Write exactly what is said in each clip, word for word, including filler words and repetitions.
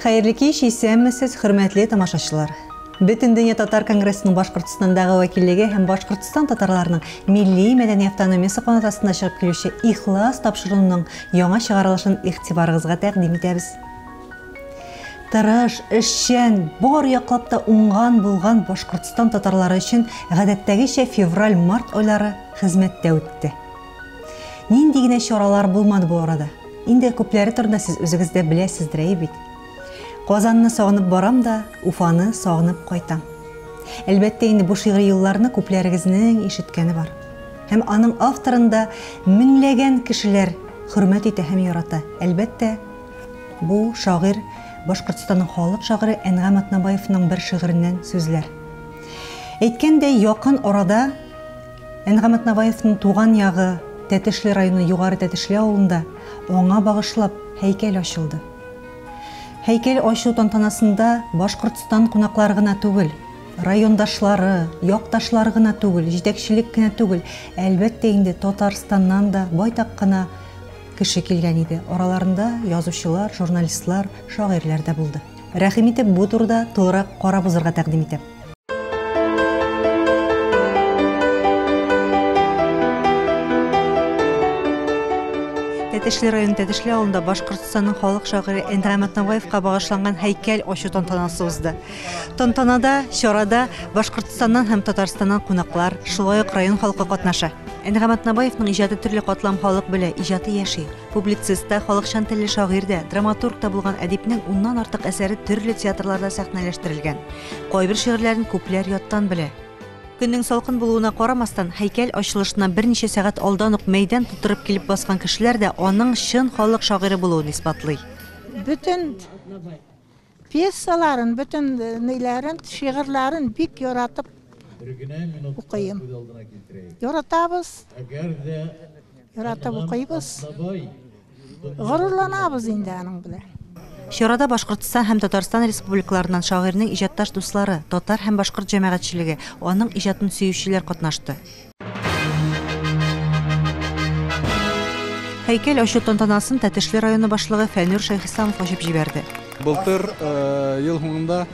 Хайырлы кич, исәнмесез, хөрмәтле тамашачылар. Бөтен дөнья татар конгрессының Башкортстандагы вәкиллеге һәм Башкортстан татарларының милли мәдәни автономиясе канатасында чыгып килүче ихлас тапшыруының яңа чыгарылышын игътибарыгызга тәкъдим итәбез. Тырыш, эшчән, бар яклап та уңган булган Башкортстан татарлары өчен гадәттәгечә февраль-март айлары хезмәттә үтте. Нинди генә чаралар булмады бу арада. Инде күпләре турында сез үзегездә беләсездер бит. Казанны сагынып барам да, Уфаны сагынып кайтам. Әлбәттә, инде бу шигъри юлларны күпләрегезнең ишеткәне бар. Һәм аның авторында меңләгән кешеләр хөрмәт итә һәм ярата. Әлбәттә, бу шагыйрь Башкортстанның халык шагыйре Әнгам Атнабаевның бер шигыреннән сүзләр. Әйткәндәй, якын арада Әнгам Атнабаевның туган ягы Тәтешле районы Югары Тәтешле авылында аңа багышлап һәйкәл ачылды. Һәйкәл ачу тантанасында Башкортстан кунаклары гына түгел, райондашлары, якташлары гына түгел, җитәкчелек кенә түгел, әлбәттә инде Татарстаннан да байтак кына кеше килгән иде. Араларында язучылар, журналистлар, шагыйрьләр дә булды. Рәхим итеп бу турыда тулырак карап узарга тәкъдим итәм. Тәтешле районы Тәтешле авылында Башкортстанның халык шагыйре Әнгам Атнабаевка багышланган һәйкәл ачу тантанасы узды. Тантанада, чарада Башкортстаннан һәм Татарстаннан кунаклар, шулай ук район халкы катнаша. Әнгам Атнабаевның иҗаты төрле катлам халык белә, иҗаты яши. Публицист та, халыкчан телле шагыйрь дә, драматург та булган әдипнең уннан артык әсәре төрле театрларда сәхнәләштерелгән. Кайбер шигырьләрен күпләр яттан белә. Көннең салкын булуына карамастан, һәйкәл ачылышына берничә сәгать алдан ук мәйдан тутырып килеп баскан кешеләр дә аның чын халык шагыйре булуын исбатлый. Бүтән пьесаларын, бүтән ниләрен, шигырьләрен бик яратып укыйм. Яратабыз. Яратып укыйбыз. Горурланабыз инде аның белән. Чарада Башкортстан һәм Татарстан республикаларынан шагыйрьнең иҗатташ дуслары, татар һәм башкорт җәмәгатьчелеге, аның иҗатын сөючеләр катнашты. Һәйкәл ачу тантанасын Тәтешле районы башлыгы Фәннур Шәйхисламов ачып җибәрде. Былтыр ел һуңында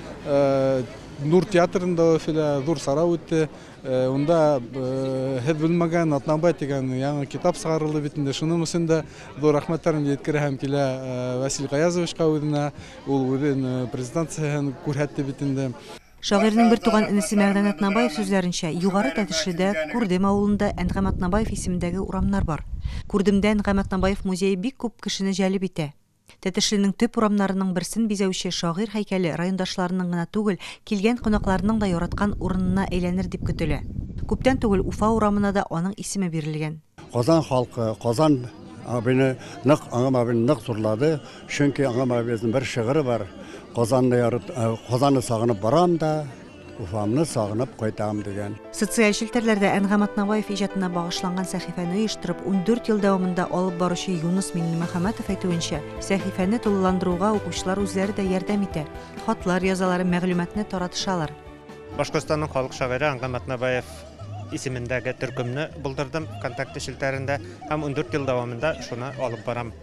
Нур театрында зур сарау үтте. Унда һез белмәгән Атнабай дигән яңа китап сыгарылды бит инде. Шуның өчен дә зур рәхмәтләрен җиткерәм килә Василий Гаязовичка үзенә. Ул үзен презентацияны күрһәтте бит инде. Шагыйрьнең бер туган инесе Мәгъдән Атнабаев сүзләренчә, Югары Тәтешледә Күрдем авылында Әнгам Атнабаев исемендәге урамнар бар. Күрдемдә Әнгам Атнабаев музее бик күп кешене җәлеп итә. Тәтешленең төп урамнарының берсен бизәүче шагыйрь һәйкәле райондашларының гына түгел, килгән кунакларның да яраткан урынына әйләнер дип көтелә. Күптән түгел Уфа урамына да аның исеме бирелгән. Казан халкы, Казан абыны нык Әнгам абыны нык зурлады, чөнки Әнгам абыйның бер шигыре бар. Казанны ярат, Казанны сагынып барам да, Уфамны сагынып кайтам дигән. Социаль челтәрләрдә Әнгам Атнабаев иҗатына багышланган сәхифәне оештырып, ундүрт ел дәвамында алып баручы Юнус Миңнемөхәммәтов әйтүенчә, сәхифәне тулыландыруга укучылар үзләре дә ярдәм итә. Хатлар язалары, мәгълүматны таратышалар. Башкортстанның халык шагыйре Әнгам Атнабаев исемендәге төркемне булдырдым контакт челтәрендә һәм ундүрт ел дәвамында шуны алып барам.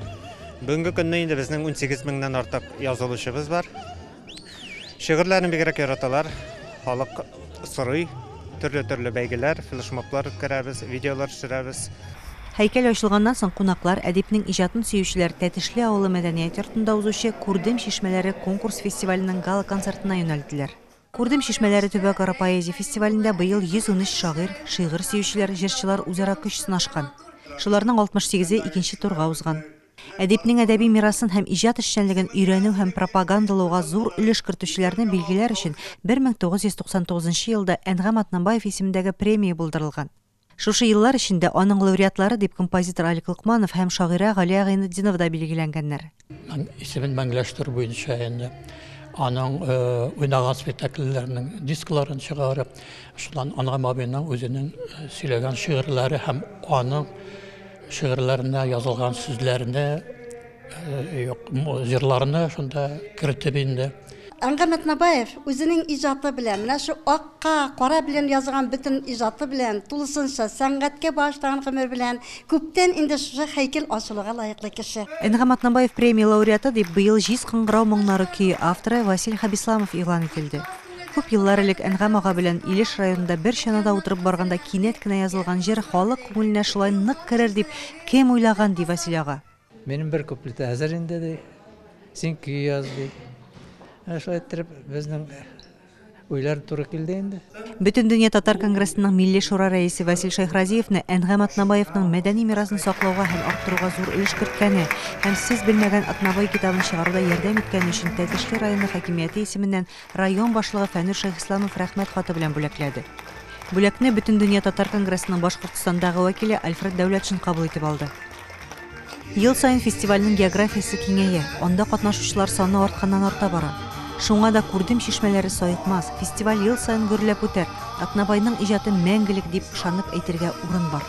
Бүгенге көнне инде безнең унсигез меңнән артык язылучыбыз бар. Шигырьләрне бигрәк яраталар. Халык сорый, төрле-төрле бәйгеләр, флешмоблар үткәрәбез, видеолар төшерәбез. Һәйкәл ачылганнан соң кунаклар әдипнең иҗатын сөючеләр Тәтешле авылы мәдәният йортында узучы Күрдем чишмәләре конкурс фестиваленең гала концертына юнәлделәр. Күрдем чишмәләре төбәк ара поэзия фестивалендә быел йөз ун өч шагыйрь, шигырь сөючеләр, җырчылар үзара көч сынашкан. Шуларның алтмыш сигезе икенче турга узган. Әдипнең әдәби мирасын һәм иҗат эшчәнлеген өйрәнү һәм пропагандалауга зур өлеш кертүчеләрне билгеләр өчен бер мең тугыз йөз туксан тугызынчы елда Әнгам Атнабаев исемендәге премия булдырылган. Шушы еллар эчендә аның лауреатлары дип композитор Алик Лукманов һәм шагыйрә Галия Гыйнетдинова да билгеләнгәннәр. Исемен мәңгеләштерү буенча инде аның уйнаган спектакльләренең дискларын чыгарып, шулан Әнгам абыйның үзенең сөйләгән шигырьләре һәм аның шигырьләренә язылган сүзләренә, җырларына шунда кертеп инде. Аңгам Атнабаев үзенең иҗаты белән, менә шу акка, кара белән язган бөтен иҗаты белән, тулысынча сәнгатькә багышланган гомер белән күптән инде шу һәйкәл ачылуга лаеклы кеше. Әнгам Атнабаев премия лауреаты дип быел җиз кыңгырау моңнары көе авторы Василий Хабисламов игълан ителде. Күп еллар элек Әнгам ага белән Илеш районында бер чанада утырып барганда кинәт кенә язылган җыр халык күңеленә шулай нык керер дип кем уйлаган ди Василий ага. Минем бер куплет әзер инде ди. Син көй яз ди. Шулай итеп безнең уйлар туры килде инде. Бөтен дөнья татар конгрессының милли шура рәисе Василий Шайхразиевны Әнгам Атнабаевның мәдәни мирасын саклауга һәм арттыруга зур өлеш керткәне һәм сез белмәгән Атнабай китабын чыгаруда ярдәм иткәне өчен Тәтешле районы хакимияте исеменнән район башлыгы Фәнүр Шәйхисламов рәхмәт хаты белән бүләкләде. Бүләкне бөтен дөнья татар конгрессының Башкортостандагы вәкиле Альфред Дәүләтшин кабул итеп алды. Ел сайын фестивальнең географиясы киңәя, анда катнашучылар саны артканнан арта бара. Шуңа да күрдем чишмәләре саекмас. Фестиваль ел сайын гөрләп үтәр. Атнабайның иҗаты мәңгелек дип ышанып әйтергә урын бар.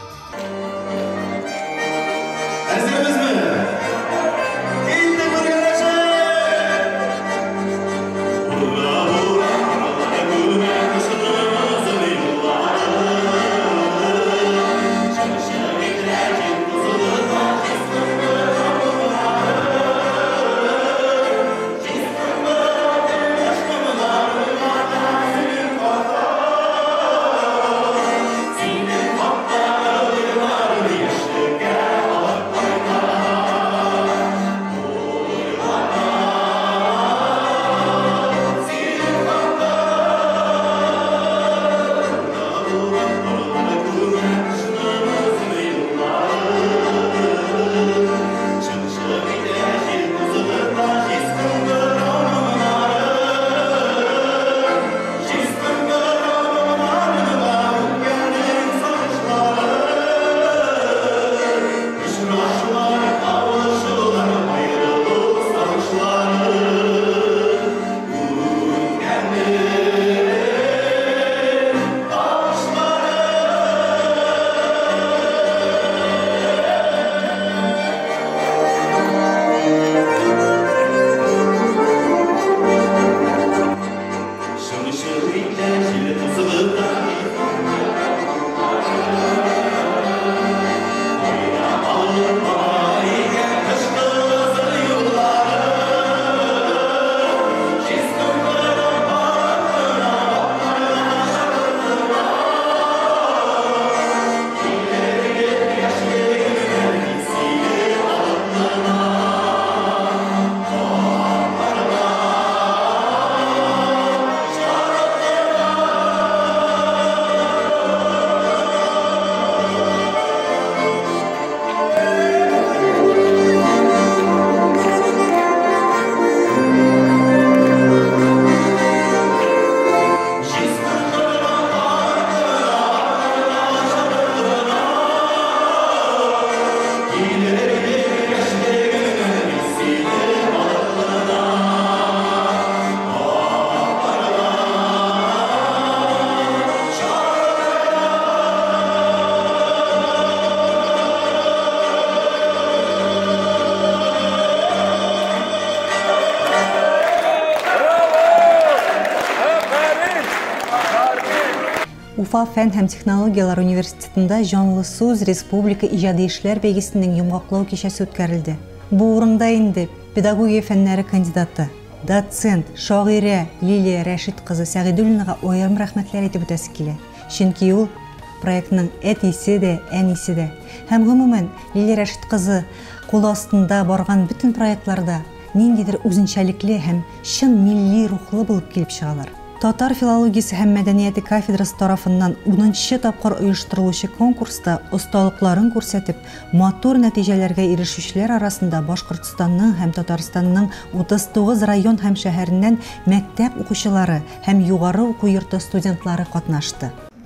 Уфа фән һәм технологиялар университетында Җанлы сүз республика иҗади эшләр бәйгесенең йомгаклау кичәсе үткәрелде. Бу урында инде педагогия фәннәре кандидаты, доцент, шагыйрә Лилия Рәшит кызы Сәгыйдуллинага аерым рәхмәтләр әйтеп үтәсе килә. Чөнки ул проектның әтисе дә, әнисе дә һәм гомумән Лилия Рәшит кызы кул астында барган бөтен проектларда ниндидер үзенчәлекле һәм чын милли рухлы булып килеп чыгалар. Татар филологиясе һәм мәдәнияте кафедрасы тарафыннан унынчы тапкыр оештырылучы конкурста осталыкларын күрсәтеп, матур нәтиҗәләргә ирешүчеләр арасында Башкортстанның һәм Татарстанның утыз тугыз район һәм шәһәреннән мәктәп укучылары һәм югары уку йорты студентлары катнашты.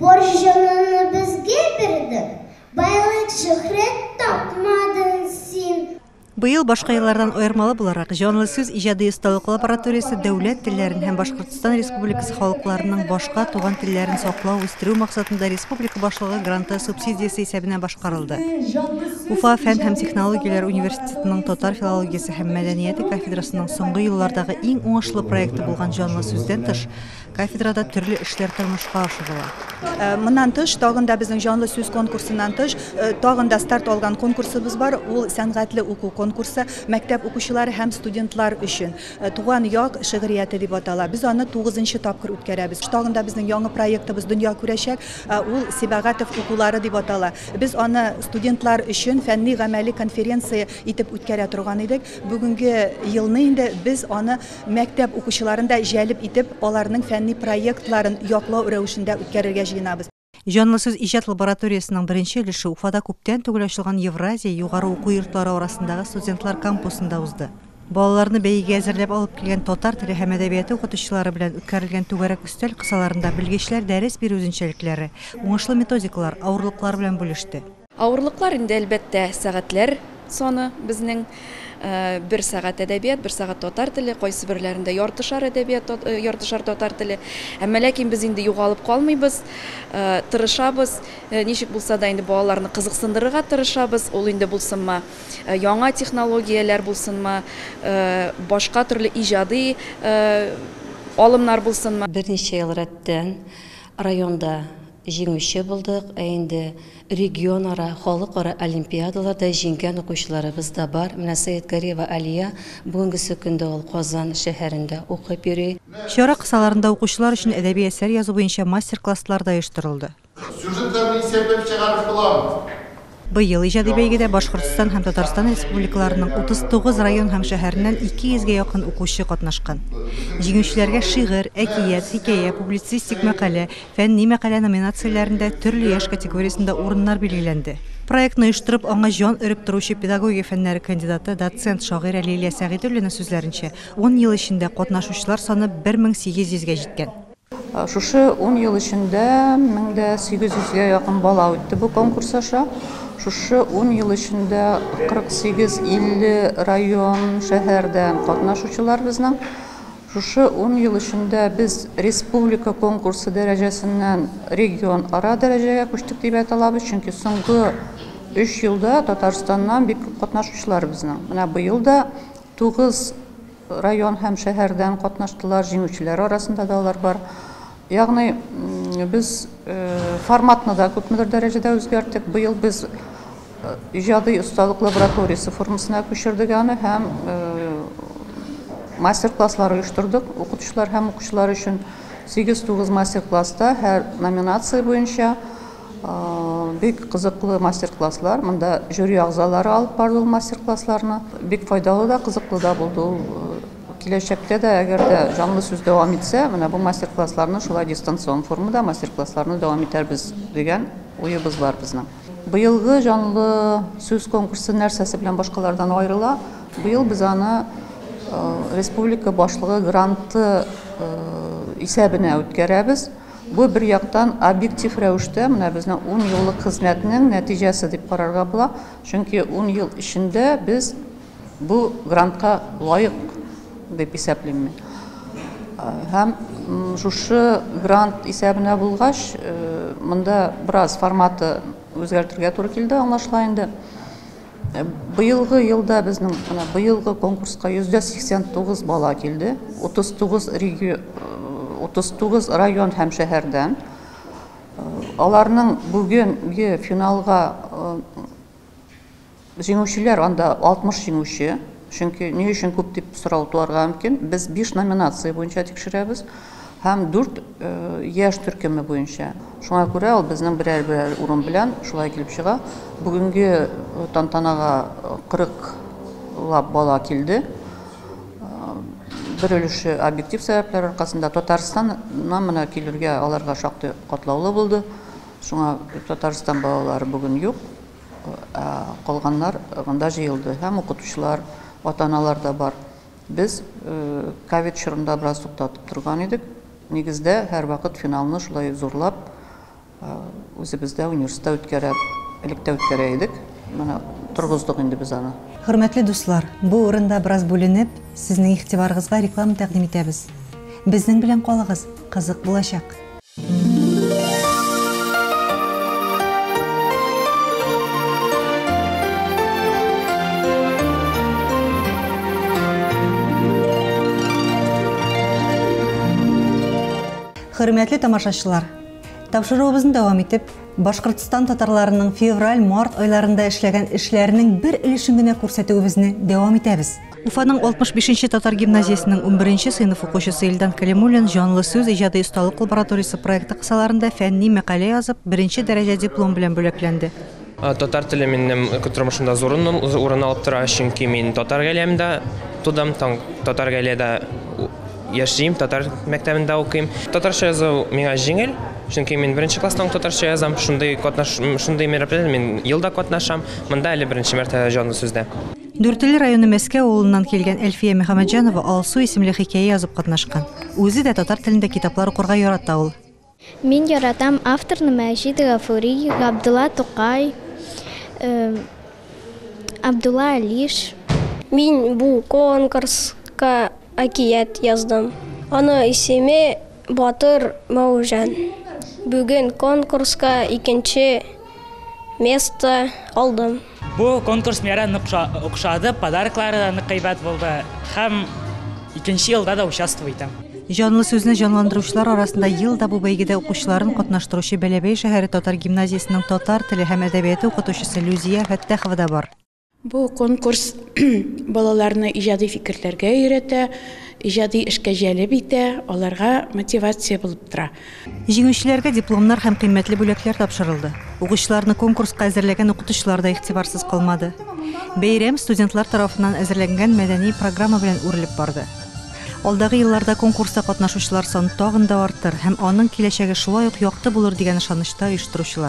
Борҗыңны безгә бирдең, байлык шөһрәт тапмадың син. Быйыл башка еллардан аермалы буларак жанлы сүз иҗади осталык лабораториясе дәүләт телләрен һәм Башкортстан Республикасы халыкларының башка туган телләрен саклау, үстерү максатында республика башлыгы гранты субсидиясе исәбенә башкарылды. Уфа фән һәм технологияләр университетының татар филологиясе һәм мәдәнияте кафедрасының соңгы еллардагы иң уңышлы проекты булган жанлы сүздән тыш, кафедрада төрле эшләр тормышка ашырыла. Моннан тыш, тагын да безнең жанлы сүз конкурсыннан тыш, тагын да старт алган конкурсыбыз бар. Ул сәнгатьле уку конкурсы мәктәп укучылары һәм студентлар өчен. Туган як шигърияте дип атала. Без аны тугызынчы тапкыр үткәрәбез. Тагын да безнең яңа проектыбыз дөнья күрәчәк. Ул Сибагатов укулары дип атала. Без аны студентлар өчен фәнни гамәли конференция итеп үткәрә торган идек. Бүгенге елны инде без аны мәктәп укучыларында җәлеп итеп, аларның фәнни проектларын яклау рәвешендә үткәрергә җыенабыз. Жанлы сүз иҗат лабораториясының беренче өлеше Уфада күптән түгел ачылган Евразия югары уку йортлары арасындагы студентлар кампусында узды. Балаларны бәйгегә әзерләп алып килгән татар теле һәм әдәбияты укытучылары белән үткәрелгән түгәрәк өстәл кысаларында белгечләр дәрес бирү үзенчәлекләре, уңышлы методикалар, авырлыклар белән бүлеште. Авырлыклар инде әлбәттә сәгатьләр саны безнең бер сәгать әдәбият, бер сәгать татар теле, кайсы берләрендә яртышар әдәбият, яртышар татар теле. Әмма ләкин без инде югалып калмыйбыз, тырышабыз. Ничек булса да инде балаларны кызыксындырырга тырышабыз. Ул инде булсынмы яңа технологияләр булсынмы, башка төрле иҗади алымнар булсынмы. Берничә ел рәттән районда җиңүче булдык, ә инде регион-ара, халык-ара олимпиадаларда җиңгән укучыларыбыз да бар. Менә Сәет Гариева Алия бүгенге көндә ул Казан шәһәрендә укып йөри. Чара кысаларында укучылар өчен әдәби әсәр язу буенча мастер-класслар да оештырылды. Сюжетларны исәпләп чыгарып буламы? Быел иҗади бәйгедә Башкортстан һәм Татарстан республикаларының утыз тугыз район һәм шәһәреннән ике йөзгә якын укучы катнашкан. Җиңүчеләргә шигырь, әкият, хикәя, публицистик мәкалә, фәнни мәкалә номинацияләрендә төрле яшь категориясында урыннар билгеләнде. Проектны оештырып, аңа җан өреп торучы педагогия фәннәре кандидаты, доцент шагыйрь Лилия Сәгыйдуллина сүзләренчә, ун ел эчендә катнашучылар саны бер мең сигез йөзгә җиткән. Шушы ун ел эчендә мең сигез йөзгә якын бала үтте бу конкурс аша. Шушы ун ел эчендә кырык сигез илле район, шәһәрдән катнашучылар безнең. Шушы ун ел эчендә без республика конкурсы дәрәҗәсеннән регион ара дәрәҗәгә күчтек дип әйтәләбез, чөнки соңгы өч елда Татарстаннан бик катнашучылар безнең. Менә быел да тугыз район һәм шәһәрдән катнаштылар, җиңүчеләр арасында да алар бар. Ягъни без форматны да күпмедер дәрәҗәдә үзгәрттек. Быел без иҗади осталык лабораториясе формасына күчердек аны һәм мастер-класслар оештырдык. Укытучылар һәм укучылар өчен сигез-тугыз мастер-класста һәр номинация буенча бик кызыклы мастер-класслар. Монда жюри агзалары алып барды ул мастер-классларны. Бик файдалы да, кызыклы да булды. Киләчәктә дә, әгәр дә жанлы сүз дәвам итсә, менә бу мастер-классларны шулай дистанцион формада мастер-классларны дәвам итәрбез дигән уебыз бар безнең. Быелгы жанлы сүз конкурсы нәрсәсе белән башкалардан аерыла. Быел без аны республика башлыгы гранты исәбенә үткәрәбез. Бу бер яктан объектив рәвештә менә безнең ун еллык хезмәтнең нәтиҗәсе дип карарга була. Чөнки ун ел эчендә без бу грантка лаек дип исәплим. Һәм шушы грант исәбенә булгач, монда бераз форматы үзгәртергә туры килде, аңлашыла инде. Быелгы елда безнең менә быелгы конкурска йөз сиксән тугыз бала килде. утыз тугыз регион, утыз тугыз район һәм шәһәрдән. Аларның бүгенге финалга җиңүчеләр анда алтмыш җиңүче. Чөнки ни өчен күп дип сорау туарга мөмкин. Без биш номинация буенча тикшерәбез һәм дүрт яшь төркеме буенча. Шуңа күрә ул безнең берәр-берәр урын белән шулай килеп чыга. Бүгенге тантанага кырык лап бала килде. Бер өлеше объектив сәбәпләр аркасында Татарстаннан менә килергә аларга шактый катлаулы булды. Шуңа Татарстан балалары бүген юк. Калганнар монда җыелды һәм укытучылар, ата-аналар да бар. Без ковид чорында бераз туктатып торган идек. Нигездә һәр вакыт финалны шулай зурлап үзебездә университетта үткәрә, электә үткәрә идек. Менә торгыздык инде без аны. Хөрмәтле дуслар, бу урында бераз бүленеп, сезнең игътибарыгызга реклама тәкъдим итәбез. Безнең белән калыгыз, кызык булачак. Хөрмәтле тамашачылар, тапшыруыбызны дәвам итеп, Башкортстан татарларының февраль-март айларында эшләгән эшләренең бер өлешен генә күрсәтүебезне дәвам итәбез. Уфаның алтмыш бишенче татар гимназиясының унберенче сыйныф укучысы Илдан Калимуллин җанлы сүз иҗади осталык лабораториясе проекты кысаларында фәнни мәкалә язып, беренче дәрәҗә диплом белән бүләкләнде. Татар теле минем тормышымда зур урын алып тора, чөнки мин татар гаиләмендә тудым, татар гаиләдә яшим, татар мәктәбендә укыйм. Татарча язу миңа җиңел, чөнки мин беренче класстан татарча язам, шундый катнаш, шундый мероприятие мин елда катнашам, монда әле беренче мәртәбә җанлы сүздә. Дүртөйле районы Мәскәү авылыннан килгән Әлфия Мөхәммәтҗанова Алсу исемле хикәя язып катнашкан. Үзе дә татар телендә китаплар укырга ярата ул. Мин яратам авторны Мәҗит Гафури, Габдулла Тукай, Абдулла Алиш. Мин бу конкурска әкият яздым. Аны исеме Батыр Маужан. Бүген конкурска икенче место алдым. Бу конкурс миңа нык ошады, подароклары да нык кыйбат булды. Һәм икенче елда да участвуйдым. Җанлы сүзне җанландыручылар арасында елда бу бәйгедә укучыларын катнаштыручы Бәләбәй шәһәре татар гимназиясенең татар теле һәм әдәбияты укытучысы Люзия Фәттахова да бар. Бу конкурс балаларны иҗади фикерләргә өйрәтә, иҗади эшкә җәлеп итә, аларга мотивация булып тора. Җиңүчеләргә дипломнар һәм кыйммәтле бүләкләр тапшырылды. Укучыларны конкурска әзерләгән укытучылар да игътибарсыз калмады. Бәйрәм студентлар тарафыннан әзерләнгән мәдәни программа белән үрелеп барды. Алдагы елларда конкурста катнашучылар саны тагын да артыр һәм аның киләчәге шулай ук якты булыр дигән ышанычта оештыручылар.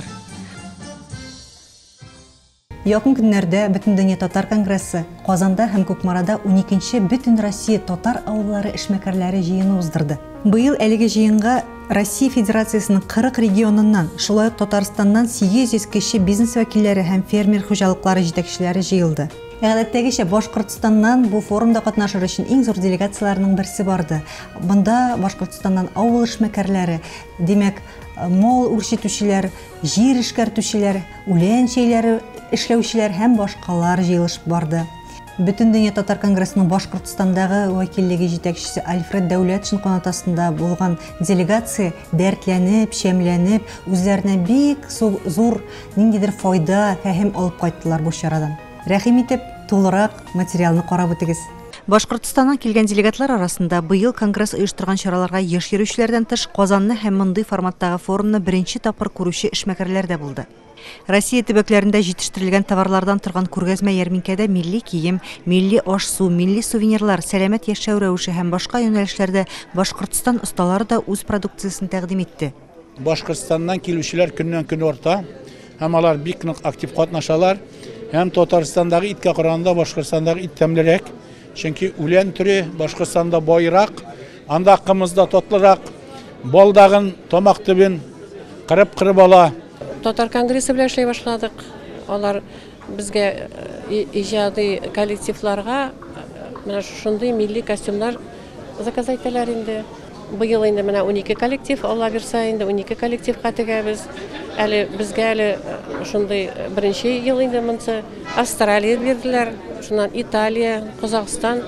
Якын көннәрдә Бөтендөнья татар конгрессы Казанда һәм Күкмарада уникенче Бөтен Россия татар авыллары эшмәкәрләре җыены уздырды. Быел әлеге җыенга Россия Федерациясының кырык регионыннан, шулай ук Татарстаннан сигез йөз кеше бизнес вәкилләре һәм фермер хуҗалыклары җитәкчеләре җыелды. Гадәттәгечә Башкортстаннан бу форумда катнашыр өчен иң зур делегацияларның берсе барды. Монда Башкортстаннан авыл эшмәкәрләре, димәк, мол үрчетүчеләр, җир эшкәртүчеләр, үлән чәйләре эшләүчеләр һәм башкалар җыелышып барды. Бөтендөнья татар конгрессының Башкортстандагы вәкиллеге җитәкчесе Альфред Дәүләтшин канатасында булган делегация дәртләнеп, шәмләнеп, үзләренә бик зур ниндидер файда, фәһем алып кайттылар бу чарадан. Рәхим итеп, тулырак материалны карап үтегез. Башкортстаннан килгән делегатлар арасында быел конгресс оештырган чараларга еш йөрүчеләрдән тыш Казанны һәм мондый форматтагы форумны беренче тапкыр күрүче эшмәкәрләр дә булды. Россия төбәкләрендә җитештерелгән товарлардан торган күргәзмә ярминкәдә милли кием, милли аш-су, милли сувенирлар, сәламәт яшәү рәвеше һәм башка юнәлешләрдә Башкортстан осталары да үз продукциясын тәкъдим итте. Башкортстаннан килүчеләр көннән-көн арта, һәм алар бик нык актив катнашалар. Һәм Татарстандагы иткә караганда Башкортстандагы ит тәмлерәк, чөнки үлән төре Башкортстанда байрак, анда кымызда татлырак, балдагын, тамак төбен кырып-кырып ала. Татар конгрессы белән эшләй башладык. Алар безгә иҗади коллективларга менә шундый милли костюмнар заказать итәләр инде. Быел инде менә унике коллектив, Алла бирсә инде унике коллективка тегәбез. Әле безгә әле шундый беренче ел инде монсы Австралия бирделәр, шуннан Италия, Казакстан,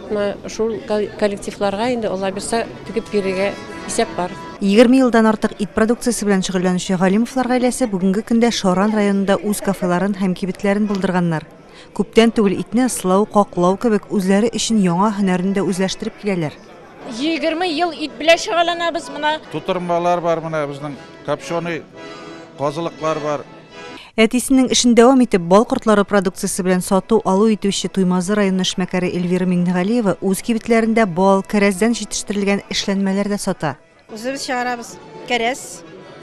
шул коллективларга инде Алла бирсә тегеп бирергә исәп бар. егерме елдан артык ит продукциясе белән шөгыльләнүче Галимовлар гаиләсе бүгенге көндә Шоран районында үз кафеларын һәм кибетләрен булдырганнар. Күптән түгел итне ыслау, каклау кебек үзләре өчен яңа һөнәрен дә үзләштереп киләләр. егерме ел ит белән шөгыльләнәбез моны. Тутырмалар бар моны безнең, капшоны, казылыклар бар. Әтисенең эшен дәвам итеп бал кортлары продукциясе белән сату алу итүче Туймазы районы эшмәкәре Эльвира Миңнегалиева үз кибетләрендә бал, кәрәздән җитештерелгән эшләнмәләр дә сата. Үзебез чыгарабыз, кәрәз.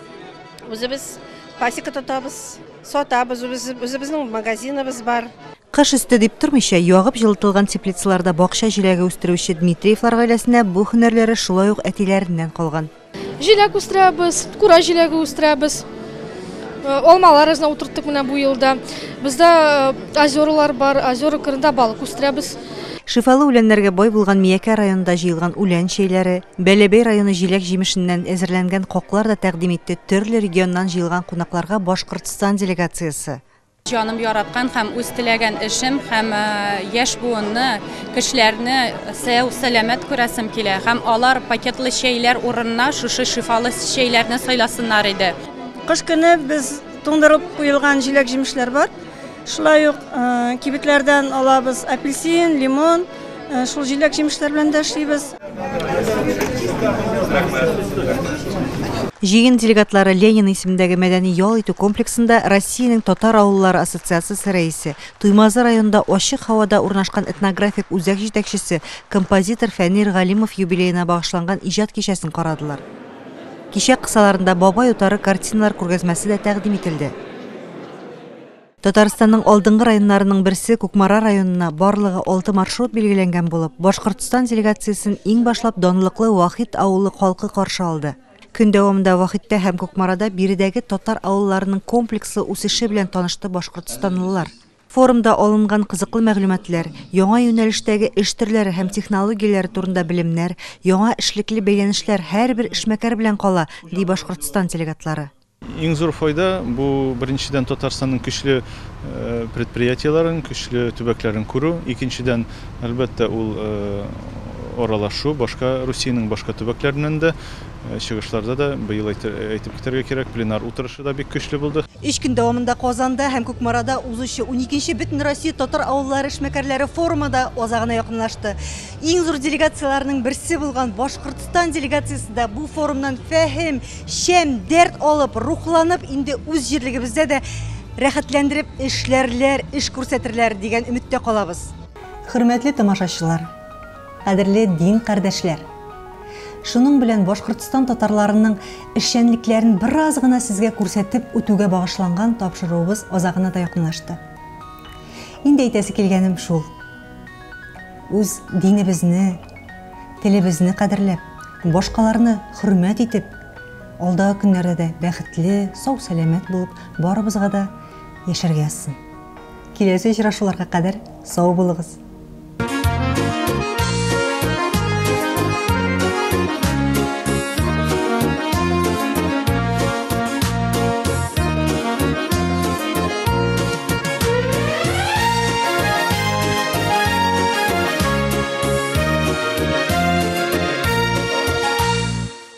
Үзебез пасека тотабыз, сатабыз, үзебезнең магазиныбыз бар. Кыш өсте дип тормыйча, ягып җылытылган теплицаларда бакча җиләге үстерүче Дмитриевлар гаиләсенә бу һөнәрләре шулай ук әтиләреннән калган. Җиләк үстерәбез, кура җиләге үстерәбез. Алмаларына утырттык менә бу елда. Бездә озерлар бар, озер кырында балык үстерәбез. Шифалы үләннәргә бай булган Миякә районында җыелган үлән чәйләре, Бәләбәй районы җиләк җимешеннән әзерләнгән коклар да тәкъдим итте төрле регионнан җыелган кунакларга Башкортстан делегациясе. Җаным яраткан һәм үз теләгән эшем һәм яшь буынны, кешеләрне сау сәламәт күрәсем килә һәм алар пакетлы чәйләр урынына шушы шифалы чәйләрне сайласыннар иде. Кыш көне без туңдырып куелган җиләк җимешләр бар. Шулай ук кибетләрдән алабыз апельсин, лимон, шул җиләк җимешләр белән дә эшлибез. Җыен делегатлары Ленин исемендәге мәдәни ял итү комплексында Россиянең татар авыллары ассоциациясе рәисе, Туймазы районында ачык һавада урнашкан этнографик үзәк җитәкчесе, композитор Фәнир Галимов юбилеена багышланган иҗат кичәсен карадылар. Кичә кысаларында бабай утары картиналар күргәзмәсе дә тәкъдим ителде. Татарстанның алдынгы районнарының берсе Кукмара районына барлыгы алты маршрут билгеләнгән булып, Башкортстан делегациясен иң башлап данлыклы Вахит авылы халкы каршы алды. Көн дәвамында Вахиттә һәм Кукмарада биредәге татар авылларының комплекслы үсеше белән танышты башкортстанлылар. Форумда алынган кызыклы мәгълүматлар, яңа юнәлештәге эш төрләре һәм технологияләре турында белемнәр, яңа эшлекле бәйләнешләр һәрбер эшмәкәр белән кала, ди Башкортстан делегатлары. Иң зур файда бу беренчедән Татарстанның көчле предприятиеларын, көчле төбәкләрен күрү, икенчедән әлбәттә ул аралашу башка Русиянең башка төбәкләреннән дә чыгышларда да быел әйтеп китәргә кирәк, пленар утырышы да бик көчле булды. Өч көн дәвамында Казанда һәм Кукмарада узучы уникенче Бөтен Россия татар авыллары эшмәкәрләре форумы да азагына якынлашты. Иң зур делегацияларның берсе булган Башкортстан делегациясе дә бу форумнан фәһем, шәм, дәрт алып, рухланып, инде үз җирлегебездә дә рәхәтләндереп эшләрләр, эш күрсәтерләр дигән өметтә калабыз. Хөрмәтле тамашачылар, кадерле дин кардәшләр. Шуның белән Башкортстан татарларының эшчәнлекләрен бераз гына сезгә күрсәтеп үтүгә багышланган тапшыруыбыз азагына да якынлашты. Инде әйтәсе килгәнем шул. Үз динебезне, телебезне кадерләп, башкаларны хөрмәт итеп, алдагы көннәрдә дә бәхетле, сау сәламәт булып, барыбызга да яшәргә язсын. Киләсе очрашуларга кадәр сау булыгыз.